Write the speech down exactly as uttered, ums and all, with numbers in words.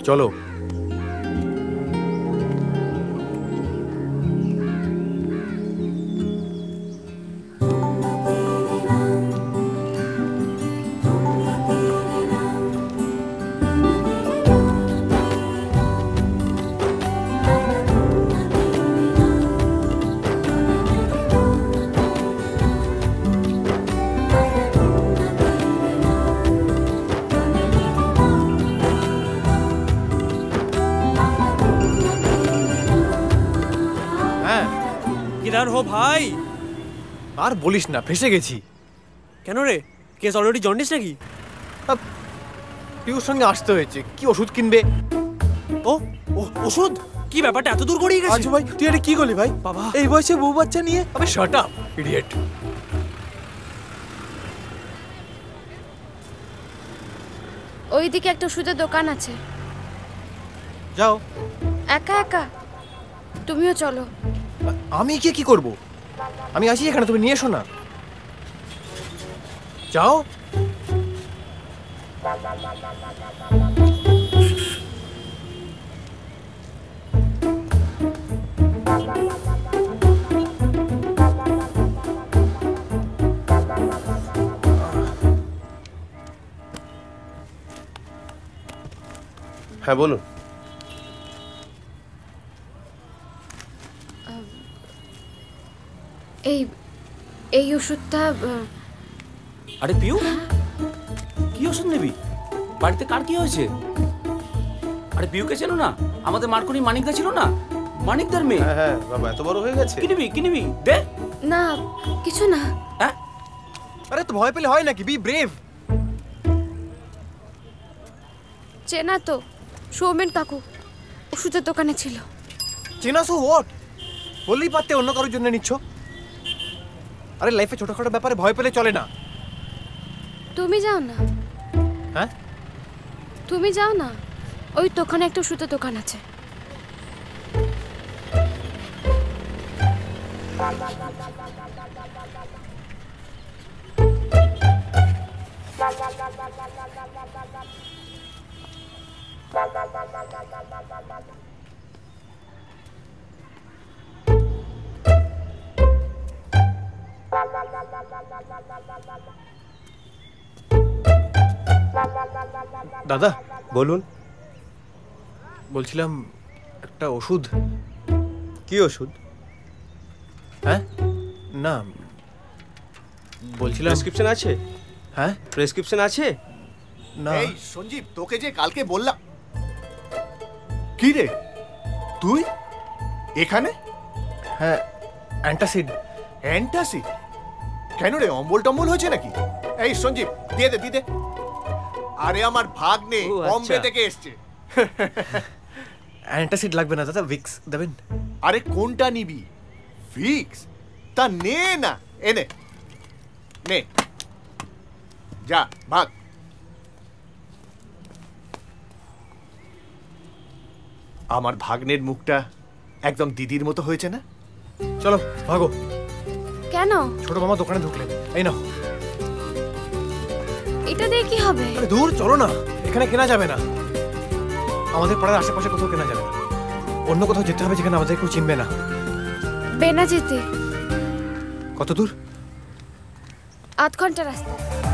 চলো। हो भाई আর বলিস না, ফেসে গেছি। কেন রে, কেস অলরেডি জন্ডিস নাকি? পিউর সঙ্গে আসতে হয়েছে, কি ওষুধ কিনবে? ও ওষুধ? কি ব্যাপারটা এত দূর গড়িয়ে গেছে? আচ্ছা ভাই, তুই এটা কি করলি ভাই? বাবা, এই বয়সে বউ বাচ্চা নিয়ে? আবে শাট আপ ইডিয়েট। ওইদিকে একটা ওষুধের দোকান আছে, যাও। একা একা? তুমিও চলো। আমি কি কি করব? আমি আছি এখানে, তুমি নিয়ে এসো না। যাও। হ্যাঁ বলুন। এই এই ওষুধটা। আরে পিউ, কি ওষুধ নিবি? বাড়িতে কার কি হয়েছে? আরে পিউকে চেনো না? আমাদের মার্কনি মানিকদা ছিল না, মানিকদার মেয়ে। হ্যাঁ হ্যাঁ বাবা, এত বড় হয়ে গেছে। কি নিবি কি নিবি? দে না, কিছু না। হ্যাঁ, আরে তো ভয় পেলে হয় নাকি? Be brave. চেনা তো, সৌমেন কাকু ওষুধের দোকানে ছিল। চেনা সো হোয়াট? বললেই পারতে অন্য কারোর জন্য নিচ্ছ। আরে লাইফে ছোটখাটো ব্যাপারে ভয় পেলে চলে না। তুমি যাও না। হ্যাঁ, তুমি যাও না, ওই দোকানে একটা ওষুধের দোকান আছে। দাদা বলুন। বলছিলাম একটা ওষুধ। কি ওষুধ? হ্যাঁ না, বলছিলাম প্রেসক্রিপশন আছে? হ্যাঁ, প্রেসক্রিপশন আছে? না। এই সঞ্জীব, তোকে যে কালকে বললাম। কি রে তুই এখানে? হ্যাঁ, অ্যান্টাসিড। অ্যান্টাসিড? কেন রে, অম্বল টম্বল হয়েছে নাকি? এই সঞ্জীব, দিয়ে দে দিয়ে দে। আরে আমার ভাগ্নে বম্বে থেকে এসছে। অ্যান্টাসিড লাগবে না দাদা, ভিক্স দেবেন? আরে কোনটা নিবি? ভিক্স? তা নে না, এনে নে, যা ভাগ। আমার ভাগ্নের মুখটা একদম দিদির মতো হয়েছে না? চলো ভাগো। কেন? ছোট মামা দোকানে ঢুকলেন, এই নাও। এটা দিয়ে কি হবে? আরে দূর চলো না, এখানে কেনা যাবে না। আমাদের পাড়ার আশেপাশে কোথাও কেনা যাবে না। অন্য কোথাও যেতে হবে যেখানে আমাদের কেউ চিনবে না। বেনা যেতে। কত দূর? আধ ঘন্টা রাস্তা।